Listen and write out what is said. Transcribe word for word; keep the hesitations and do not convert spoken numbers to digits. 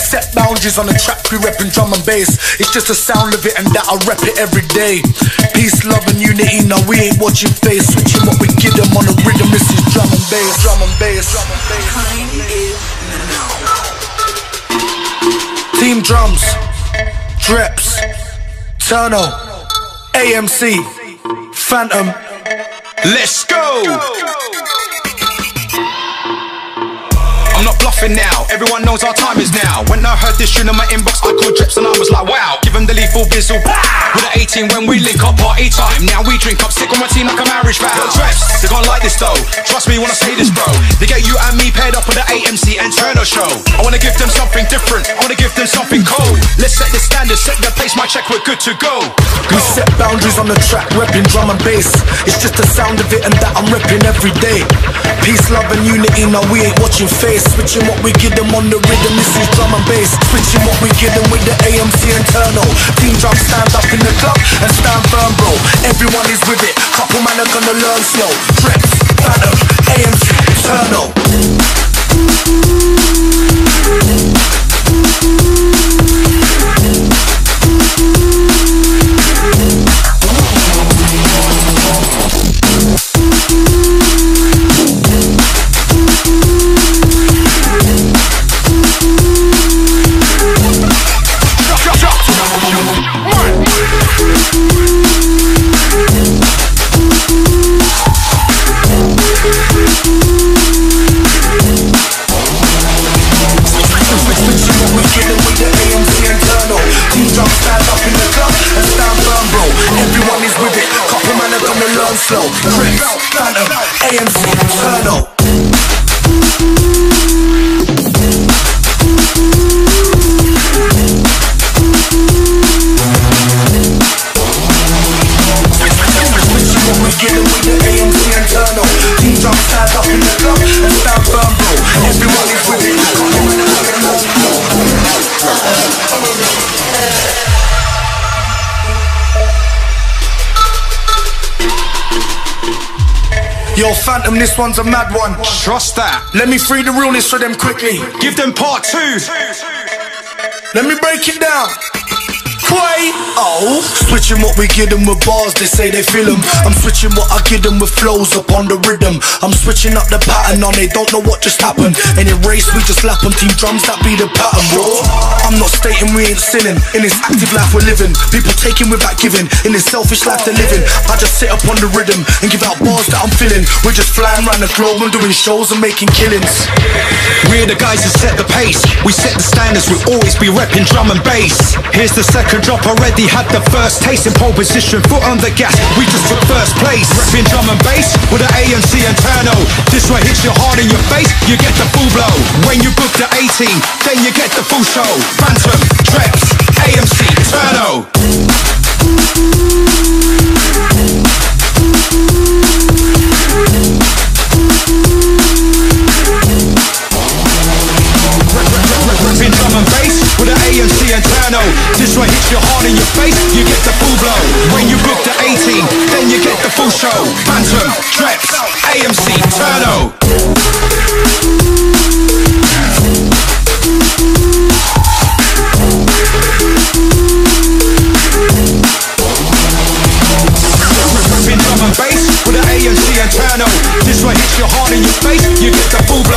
set boundaries on the track, we reppin' drum and bass. It's just the sound of it and that I rep it every day. Peace, love and unity, now we ain't watching face. Switching what we give them on the rhythm, this is drum and bass. Drum and bass, drum and bass. Team drums, Dreps, Turno, A M C, Phantom. Let's go! I'm not bluffing now, everyone knows our time is now. When I heard this tune in my inbox, I called Dreps and I was like, wow. Give him the lethal bizzle. With an eighteen when we link up, party time. Now we drink up, stick on my team like a marriage vow. Yo, Dreps, they gon' like this though. Trust me when I say this, bro. They get you and me paired up with the A M C and Turno show. I wanna give them something different, I wanna give them something cold. Let's set the standard, set the pace, my check, we're good to go. We set boundaries on the track, repping drum and bass. It's just the sound of it and that I'm repping every day. Peace, love and unity, now we ain't watching face. Switching what we give them on the rhythm, this is drum and bass. Switching what we give them with the A M C and Turno. Team drum stand up in the club and stand firm, bro. Everyone is with it, couple man are gonna learn slow. Dreps, Phantom, A M C, Turno. Slow, Dreps, Phantom, A M C, Turno. We get it with the A M C and Turno. Team drum stand up in the club and stand firm, bro. Everyone is with it. Yo, Phantom, this one's a mad one. Trust that. Let me free the realness for them quickly. Give them part two. Let me break it down. Quay, oh. Switching what we give them with bars, they say they feel them. I'm switching what I give them with flows upon the rhythm. I'm switching up the pattern on, they don't know what just happened. Any race, we just lap on. Team drums, that be the pattern, bro. I'm not stating we ain't sinning. In this active life we're living, people taking without giving. In this selfish life they're living, I just sit up on the rhythm and give out bars that I'm feeling. We're just flying around the globe and doing shows and making killings. We're the guys who set the pace, we set the standards, we'll always be repping drum and bass. Here's the second drop, already had the first taste. In pole position, foot on the gas, we just took first place. Repping drum and bass with the A M C and Turno. This one hits you hard in your face, you get the full blow. When you book the eighteen, then you get the full show. Phantom, Dreps, A M C, Turno. Repping drum and bass with the A M C and Turno. This one hits you hard in your face, you get the full blow. When you book the eighteen, then you get the full show. Phantom, Dreps, A M C, Turno. Repping drum and bass with the A M C and Turno. This one hits you hard in your face, you get the full blow.